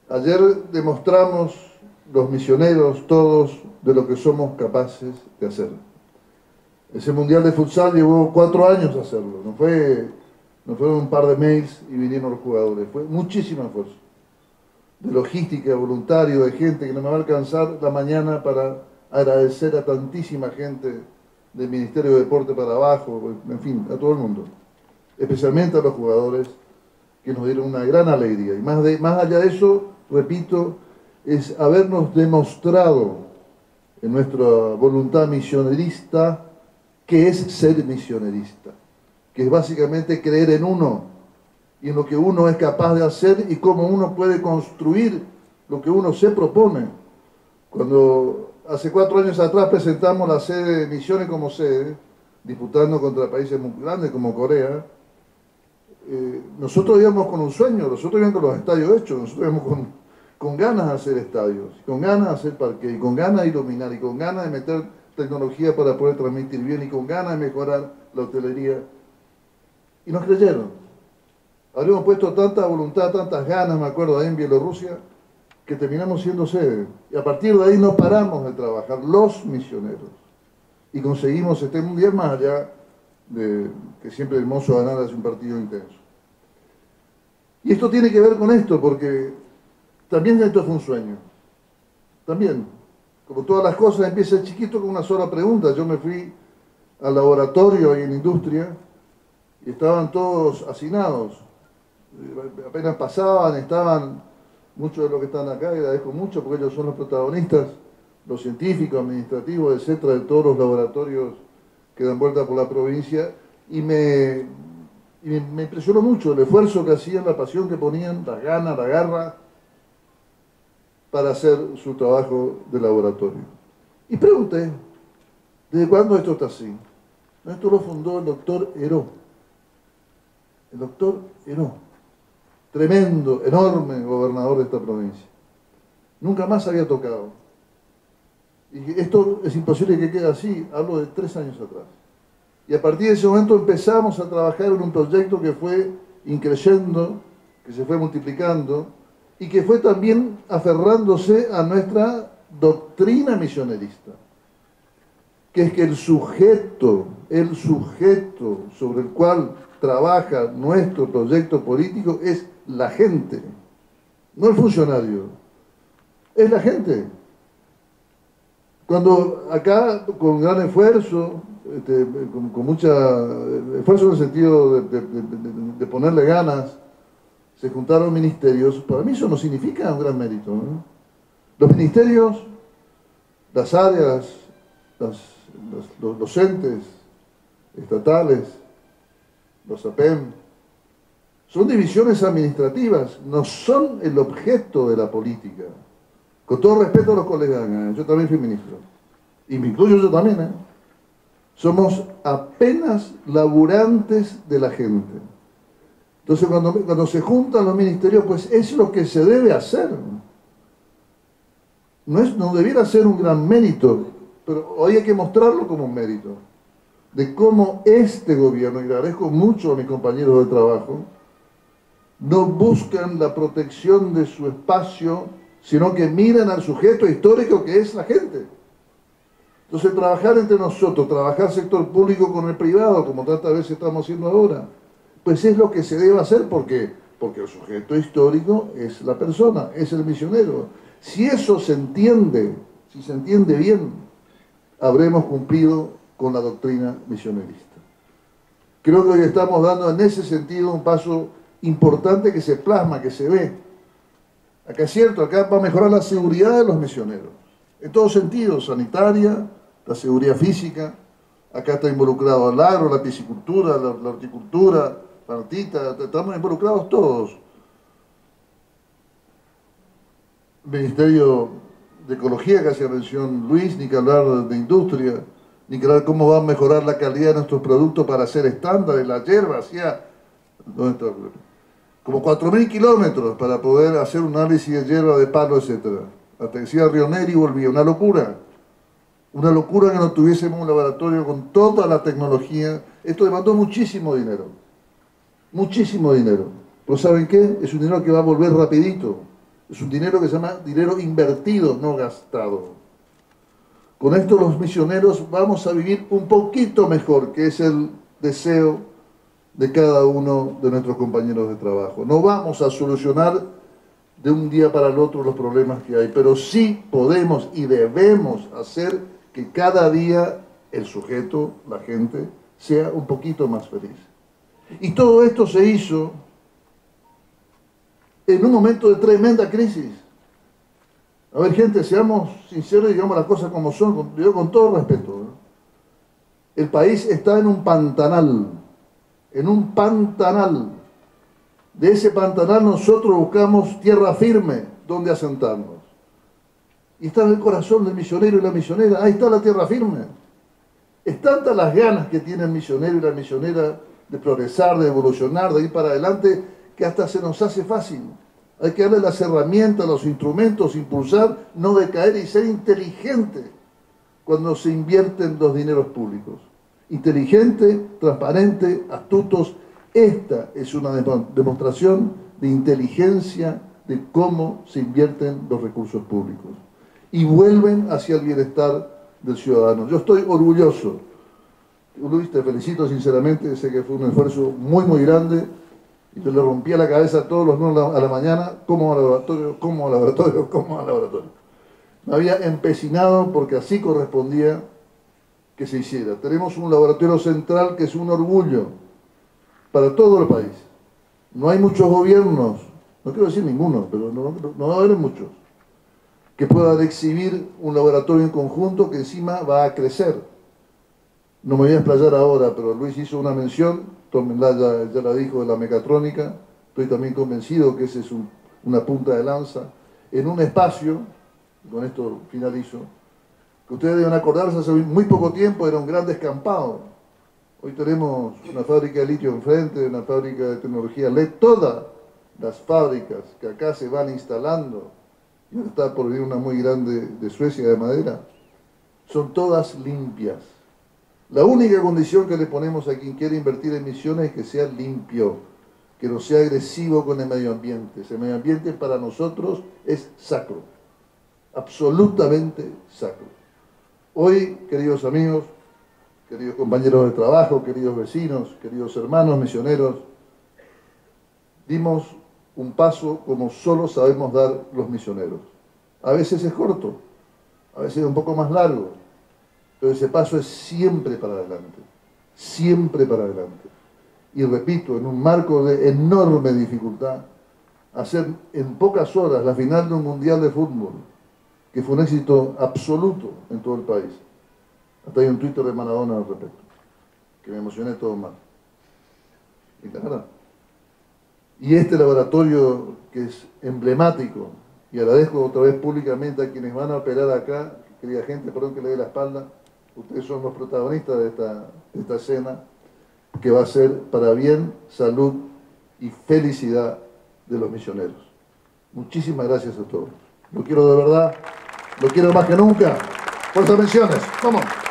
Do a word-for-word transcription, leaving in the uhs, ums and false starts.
Ayer demostramos los misioneros todos de lo que somos capaces de hacer. Ese Mundial de Futsal llevó cuatro años hacerlo, no fue, no fueron un par de mails y vinieron los jugadores, fue muchísimo esfuerzo. De logística, voluntario, de gente que no me va a alcanzar la mañana para agradecer a tantísima gente del Ministerio de Deporte para abajo, en fin, a todo el mundo. Especialmente a los jugadores que nos dieron una gran alegría. Y más, de, más allá de eso, repito, es habernos demostrado en nuestra voluntad misionerista qué es ser misionerista, que es básicamente creer en uno y en lo que uno es capaz de hacer y cómo uno puede construir lo que uno se propone. Cuando hace cuatro años atrás presentamos la sede de Misiones como sede, disputando contra países muy grandes como Corea, eh, nosotros íbamos con un sueño, nosotros íbamos con los estadios hechos, nosotros íbamos con, con ganas de hacer estadios, con ganas de hacer parque, y con ganas de iluminar, y con ganas de meter tecnología para poder transmitir bien, y con ganas de mejorar la hotelería. Y nos creyeron. Habríamos puesto tanta voluntad, tantas ganas, me acuerdo, ahí en Bielorrusia, que terminamos siendo sede. Y a partir de ahí no paramos de trabajar, los misioneros. Y conseguimos este mundial más allá de que siempre es hermoso ganar hace un partido intenso. Y esto tiene que ver con esto, porque también esto fue un sueño. También, como todas las cosas, empieza chiquito con una sola pregunta. Yo me fui al laboratorio y en industria y estaban todos hacinados. Apenas pasaban, estaban muchos de los que están acá, y agradezco mucho porque ellos son los protagonistas, los científicos, administrativos, etcétera, de todos los laboratorios que dan vuelta por la provincia, y me, y me, me impresionó mucho el esfuerzo que hacían, la pasión que ponían, la gana, la garra, para hacer su trabajo de laboratorio. Y pregunté, ¿desde cuándo esto está así? Esto lo fundó el doctor Heró. El doctor Heró. Tremendo, enorme gobernador de esta provincia. Nunca más había tocado. Y esto es imposible que quede así, hablo de tres años atrás. Y a partir de ese momento empezamos a trabajar en un proyecto que fue increyendo, que se fue multiplicando, y que fue también aferrándose a nuestra doctrina misionerista, que es que el sujeto, el sujeto sobre el cual trabaja nuestro proyecto político es la gente, no el funcionario, es la gente. Cuando acá, con gran esfuerzo, este, con, con mucho esfuerzo en el sentido de, de, de, de ponerle ganas, se juntaron ministerios, para mí eso no significa un gran mérito, ¿no? Los ministerios, las áreas, las, los, los docentes estatales, los A P E M, son divisiones administrativas, no son el objeto de la política. Con todo respeto a los colegas, yo también fui ministro, y me incluyo yo también, ¿eh? Somos apenas laburantes de la gente. Entonces, cuando, cuando se juntan los ministerios, pues es lo que se debe hacer. No, es, no debiera ser un gran mérito, pero hoy hay que mostrarlo como un mérito, de cómo este gobierno, y le agradezco mucho a mis compañeros de trabajo, no buscan la protección de su espacio, sino que miran al sujeto histórico que es la gente. Entonces, trabajar entre nosotros, trabajar sector público con el privado, como tantas veces estamos haciendo ahora, pues es lo que se debe hacer, porque, porque el sujeto histórico es la persona, es el misionero. Si eso se entiende, si se entiende bien, habremos cumplido con la doctrina misionerista. Creo que hoy estamos dando en ese sentido un paso importante que se plasma, que se ve. Acá es cierto, acá va a mejorar la seguridad de los misioneros, en todos sentidos, sanitaria, la seguridad física, acá está involucrado el agro, la piscicultura, la, la horticultura, la hortita, estamos involucrados todos. El Ministerio de Ecología, que hacía mención Luis, ni que hablar de industria, ni que hablar cómo va a mejorar la calidad de nuestros productos para hacer estándares, la hierba, hacía, ¿dónde está? Como cuatro mil kilómetros para poder hacer un análisis de hierba, de palo, etcétera. Hasta que decía Río Negro y volvía, una locura. Una locura que no tuviésemos un laboratorio con toda la tecnología. Esto demandó muchísimo dinero. Muchísimo dinero. Pero ¿saben qué? Es un dinero que va a volver rapidito. Es un dinero que se llama dinero invertido, no gastado. Con esto los misioneros vamos a vivir un poquito mejor, que es el deseo de cada uno de nuestros compañeros de trabajo. No vamos a solucionar de un día para el otro los problemas que hay, pero sí podemos y debemos hacer que cada día el sujeto, la gente, sea un poquito más feliz. Y todo esto se hizo en un momento de tremenda crisis. A ver, gente, seamos sinceros y digamos las cosas como son, yo con todo respeto, ¿no? El país está en un pantanal, en un pantanal. De ese pantanal nosotros buscamos tierra firme donde asentarnos. Y está en el corazón del misionero y la misionera, ahí está la tierra firme. Es tantas las ganas que tiene el misionero y la misionera de progresar, de evolucionar, de ir para adelante, que hasta se nos hace fácil. Hay que darle las herramientas, los instrumentos, impulsar, no decaer y ser inteligente cuando se invierten los dineros públicos. Inteligente, transparente, astutos. Esta es una demostración de inteligencia de cómo se invierten los recursos públicos y vuelven hacia el bienestar del ciudadano. Yo estoy orgulloso. Luis, te felicito sinceramente, sé que fue un esfuerzo muy, muy grande y yo le rompía la cabeza todos los lunes a la mañana, como al laboratorio, como al laboratorio, como al laboratorio. Me había empecinado porque así correspondía que se hiciera. Tenemos un laboratorio central que es un orgullo para todo el país. No hay muchos gobiernos, no quiero decir ninguno, pero no, no, no va a haber muchos, que puedan exhibir un laboratorio en conjunto que encima va a crecer. No me voy a explayar ahora, pero Luis hizo una mención, Tomela ya, ya la dijo, de la mecatrónica. Estoy también convencido que ese es un, una punta de lanza. En un espacio, con esto finalizo, que ustedes deben acordarse, hace muy poco tiempo era un gran descampado. Hoy tenemos una fábrica de litio enfrente, una fábrica de tecnología L E D, todas las fábricas que acá se van instalando, y está por venir una muy grande de Suecia de madera, son todas limpias. La única condición que le ponemos a quien quiere invertir en misiones es que sea limpio, que no sea agresivo con el medio ambiente. Ese medio ambiente para nosotros es sacro, absolutamente sacro. Hoy, queridos amigos, queridos compañeros de trabajo, queridos vecinos, queridos hermanos misioneros, dimos un paso como solo sabemos dar los misioneros. A veces es corto, a veces es un poco más largo, pero ese paso es siempre para adelante, siempre para adelante. Y repito, en un marco de enorme dificultad, hacer en pocas horas la final de un mundial de fútbol, que fue un éxito absoluto en todo el país. Hasta hay un Twitter de Maradona al respecto, que me emocioné todo más. Y la verdad. Y este laboratorio que es emblemático, y agradezco otra vez públicamente a quienes van a operar acá, querida gente, perdón que le dé la espalda, ustedes son los protagonistas de esta, de esta escena, que va a ser para bien, salud y felicidad de los misioneros. Muchísimas gracias a todos. Lo quiero de verdad, lo quiero más que nunca. Fuerzas Misiones, vamos.